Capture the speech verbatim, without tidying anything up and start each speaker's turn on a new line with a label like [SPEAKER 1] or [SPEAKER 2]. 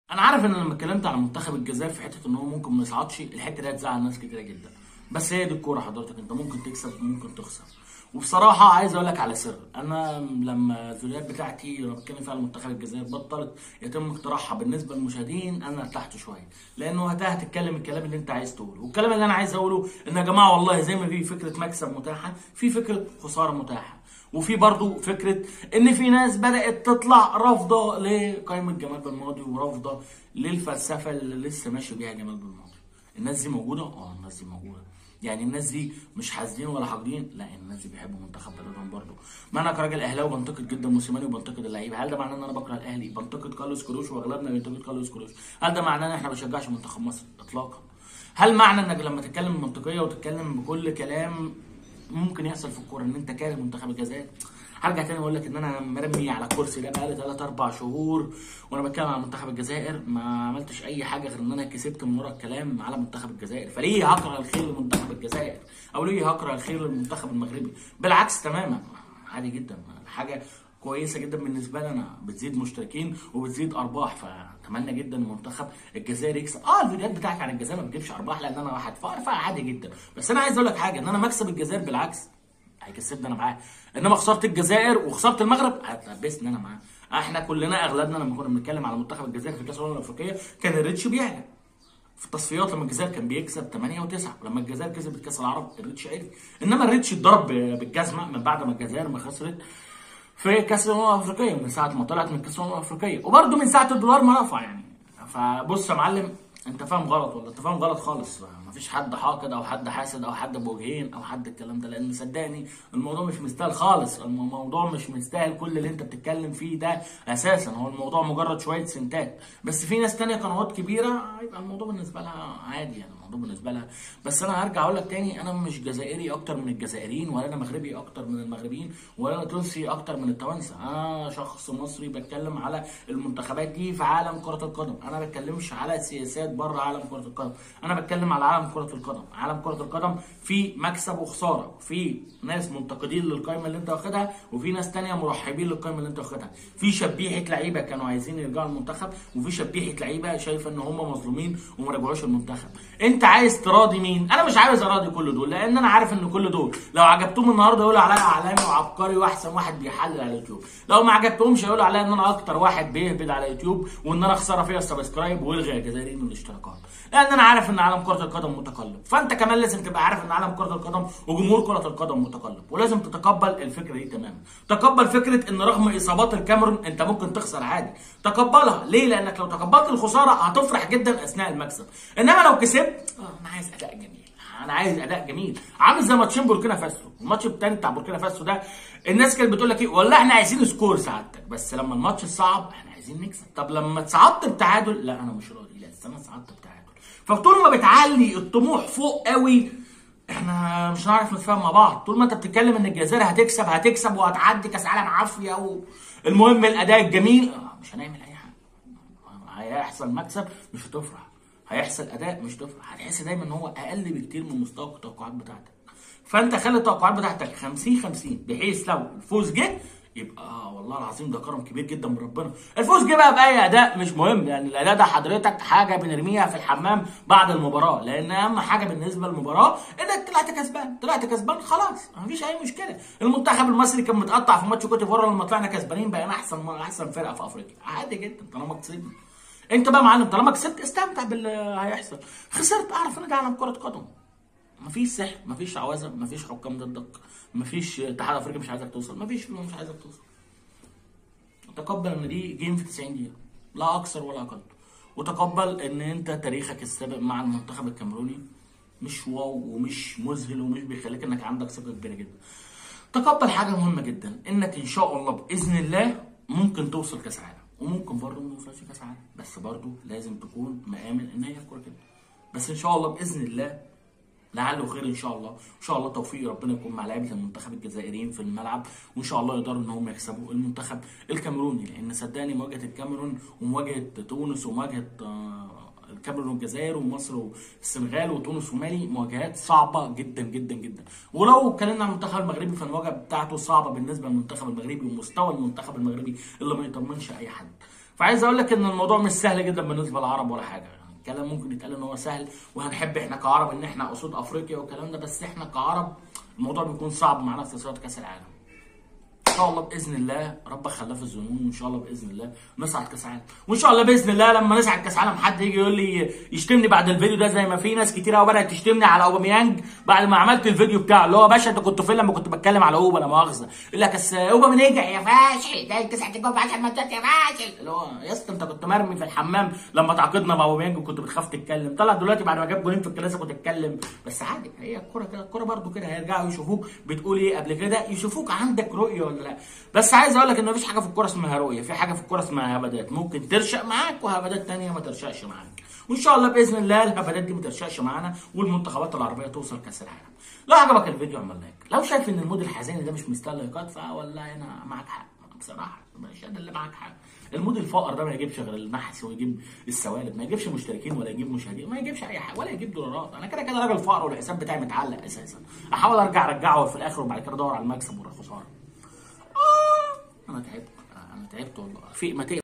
[SPEAKER 1] انا عارف ان لما اتكلمت على منتخب الجزائر في حته ان هو ممكن ما يصعدش، الحته دي هتزعل ناس كتيره جدا. بس هي دي الكوره حضرتك، انت ممكن تكسب وممكن تخسر. وبصراحه عايز اقول لك على سر، انا لما الفيديوهات بتاعتي لما بتكلم فيها على منتخب الجزائر بطلت يتم اقتراحها بالنسبه للمشاهدين، انا ارتحت شويه، لانه وقتها هتتكلم الكلام اللي انت عايز تقوله، والكلام اللي انا عايز اقوله ان يا جماعه والله زي ما في فكره مكسب متاحه، في فكره خساره متاحه، وفي برضو فكره ان في ناس بدات تطلع رافضه لقائمه جمال بالماضي ورافضه للفلسفه اللي لسه ماشي بيها جمال بالماضي. الناس دي موجوده؟ اه الناس دي موجوده. يعني الناس دي مش حاسدين ولا حاقدين؟ لا، الناس دي بيحبوا منتخب بلدهم برضه. ما انا كراجل اهلاوي بنتقد جدا موسيماني وبنتقد اللعيبه، هل ده معناه ان انا بكره الاهلي؟ بنتقد كارلوس كروش واغلبنا بينتقد كارلوس كروش، هل ده معناه ان احنا ما بنشجعش منتخب مصر؟ اطلاقا. هل معنى انك لما تتكلم بمنطقيه وتتكلم بكل كلام ممكن يحصل في الكوره ان انت كاره منتخب الجزائر؟ هرجع تاني واقول لك ان انا مرمي على الكرسي ده بقالي ثلاثة أربعة شهور وانا بتكلم على منتخب الجزائر، ما عملتش اي حاجه غير ان انا كسبت من ورا الكلام على منتخب الجزائر، فليه هكره الخير لمنتخب الجزائر؟ او ليه هكره الخير للمنتخب المغربي؟ بالعكس تماما، عادي جدا، حاجه كويسه جدا بالنسبه لي انا، بتزيد مشتركين وبتزيد ارباح، فاتمنى جدا المنتخب الجزائري يكسب. اه الفيديوهات بتاعتك عن الجزائر ما بتجيبش ارباح لان انا واحد فقر، فعادي جدا، بس انا عايز اقول لك حاجه، ان انا مكسب الجزائر بالعكس هيكسبني انا معاه، انما خساره الجزائر وخساره المغرب هتلبسني انا معاه. احنا كلنا اغلبنا لما كنا بنتكلم على منتخب الجزائر في كاس الامم الافريقيه كان الريتش بيعلى في التصفيات، لما الجزائر كان بيكسب ثمانية وتسعة، ولما الجزائر كسبت كاس العرب الريتش عالي، انما الريتش اتضرب بالجزمه من بعد ما الجزائر ما خسرت في كاس الامم الافريقيه، من ساعه ما طلعت من كاس الامم الافريقيه، وبرده من ساعه الدولار ما رفع يعني. فبص يا معلم، انت فاهم غلط، ولا انت فاهم غلط خالص. مفيش حد حاقد او حد حاسد او حد بوجهين او حد الكلام ده، لان صدقني الموضوع مش مستاهل خالص، الموضوع مش مستاهل كل اللي انت بتتكلم فيه ده اساسا، هو الموضوع مجرد شويه سنتات، بس في ناس تانية قنوات كبيره يبقى الموضوع بالنسبه لها عادي يعني، الموضوع بالنسبه لها. بس انا هرجع اقول لك تاني، انا مش جزائري اكتر من الجزائريين، ولا انا مغربي اكتر من المغربيين، ولا انا تونسي اكتر من التوانسه، انا شخص مصري بتكلم على المنتخبات دي في عالم كره القدم، انا ما بتكلمش على سياسات بره عالم كره القدم، انا بتكلم على عالم كره القدم. عالم كره القدم في مكسب وخساره، في ناس منتقدين للقائمه اللي انت واخدها، وفي ناس تانية مرحبين للقائمه اللي انت واخدها، في شبيحه لعيبه كانوا عايزين يرجعوا المنتخب، وفي شبيحه لعيبه شايفه ان هم مظلومين وما رجعوش المنتخب. انت عايز تراضي مين؟ انا مش عايز اراضي كل دول، لان انا عارف ان كل دول لو عجبتهم النهارده يقولوا عليا عالمي وعبقري واحسن واحد بيحلل على اليوتيوب، لو ما عجبتهمش هيقولوا عليا ان انا اكتر واحد بيهبد على اليوتيوب، وان انا خساره فيها السبسكرايب والغي يا جزائريين الاشتراكات، لان انا عارف ان عالم كره القدم متقلب، فانت كمان لازم تبقى عارف ان عالم كره القدم وجمهور كره القدم متقلب، ولازم تتقبل الفكره دي تماما. تقبل فكره ان رغم اصابات الكاميرون انت ممكن تخسر عادي، تقبلها. ليه؟ لانك لو تقبلت الخساره هتفرح جدا اثناء المكسب، انما لو كسبت اه انا عايز اداء جميل، انا عايز اداء جميل، عامل زي ماتشين بوركينا فاسو، الماتش الثاني بتاع بوركينا فاسو ده الناس كانت بتقول لك ايه، والله احنا عايزين سكور سعادتك، بس لما الماتش صعب احنا عايزين نكسب. طب لما اتصعدت بتعادل، لا انا مش راضي، لا انا صعدت بتعادل. فطول ما بتعلي الطموح فوق قوي احنا مش هنعرف نتفاهم مع بعض. طول ما انت بتتكلم ان الجزائر هتكسب هتكسب وهتعدي كاس عالم عافيه و... المهم الاداء الجميل، مش هنعمل اي حاجه، هيحصل مكسب مش هتفرح، هيحصل اداء مش هتفرح، هتحس دايما ان هو اقل بكتير من مستوى التوقعات بتاعتك. فانت خلي التوقعات بتاعتك خمسين خمسين، بحيث لو الفوز جه يبقى آه والله العظيم ده كرم كبير جدا من ربنا. الفوز جه بقى باي اداء مش مهم، يعني الاداء ده حضرتك حاجه بنرميها في الحمام بعد المباراه، لان اهم حاجه بالنسبه للمباراه انك طلعت كسبان، طلعت كسبان خلاص مفيش اي مشكله. المنتخب المصري كان متقطع في ماتش كوت ديفوار، لما طلعنا كسبانين بقينا احسن احسن فرقه في افريقيا، عادي جدا طالما كسبنا. انت بقى معلم طالما كسبت استمتع باللي هيحصل، خسرت اعرف ان ده عالم كره قدم، مفيش سحر، مفيش عوازه، مفيش حكام ضدك، مفيش اتحاد افريقيا مش عايزك توصل، مفيش مش عايزك توصل. تقبل ان دي جيم في تسعين دقيقه لا اكثر ولا اقل، وتقبل ان انت تاريخك السابق مع المنتخب الكاميروني مش واو ومش مذهل ومش بيخليك انك عندك ثقه كبيره جدا. تقبل حاجه مهمه جدا، انك ان شاء الله باذن الله ممكن توصل كاس عالم، وممكن برضه ما توصلش كاس عالم، بس برضه لازم تكون مآمن ان هي الكوره كده. بس ان شاء الله باذن الله لعله خير ان شاء الله، ان شاء الله توفيق ربنا يكون مع لعيبه المنتخب الجزائريين في الملعب، وان شاء الله يقدروا ان هم يكسبوا المنتخب الكاميروني، لان صدقني مواجهه الكاميرون ومواجهه تونس ومواجهه الكاميرون والجزائر ومصر والسنغال وتونس ومالي مواجهات صعبه جدا جدا جدا. ولو اتكلمنا عن المنتخب المغربي فالمواجهه بتاعته صعبه بالنسبه للمنتخب المغربي، ومستوى المنتخب المغربي اللي ما يطمنش اي حد. فعايز اقول لك ان الموضوع مش سهل جدا بالنسبه للعرب ولا حاجه، يعني الكلام ممكن يتقال ان هو سهل وهنحب احنا كعرب ان احنا اسود افريقيا والكلام ده، بس احنا كعرب الموضوع بيكون صعب معانا في تصفيات كاس العالم. ان شاء الله باذن الله ربك خلاف الظنون، وان شاء الله باذن الله نصعد كاس عالم، وان شاء الله باذن الله لما نصعد كاس عالم حد يجي يقول لي يشتمني بعد الفيديو ده، زي ما في ناس كتير قوي بدات تشتمني على اوباميانج بعد ما عملت الفيديو بتاعه اللي هو باشا انت كنت فين لما كنت بتكلم على اوبا، لا مؤاخذه، يقول لك بس اوبا نجح يا فاشل، ده تسعة جول في عشر ماتشات يا فاشل، اللي هو يا اسطى انت كنت مرمي في الحمام لما تعاقدنا مع اوباميانج وكنت بتخاف تتكلم، طلع دلوقتي بعد ما جاب جولين في الكلاسيكو تتكلم، بس عادي هي الكوره كده، الكوره برده كده هيرجعوا يشوفوك بتقول ايه قبل كده، يشوفوك عندك رؤيه ولا لا. بس عايز اقول لك ان مفيش حاجه في الكوره اسمها رؤيه، في حاجه في الكوره اسمها هبدات، ممكن ترشق معاك وهبدات ثانيه ما ترشقش معاك، وان شاء الله باذن الله الهبدات دي ما ترشقش معانا والمنتخبات العربيه توصل كاس العالم. لو عجبك الفيديو اعمل لايك، لو شايف ان المود الحزيني ده مش مستاهل لايكات فوالله انا معاك حق بصراحه، مش انا اللي معاك حق. المود الفقر ده ما يجيبش غير النحس ويجيب السوالب، ما يجيبش مشتركين ولا يجيب مشاهدين، ما يجيبش اي حاجه ولا يجيب دولارات، انا كده كده راجل فقر والحساب بتاعي متعلق اساسا، احاول ارجع ارجعه في الاخر وبعد كده ادور على المكسب والخساره. انا تعبت انا تعبت والله في ما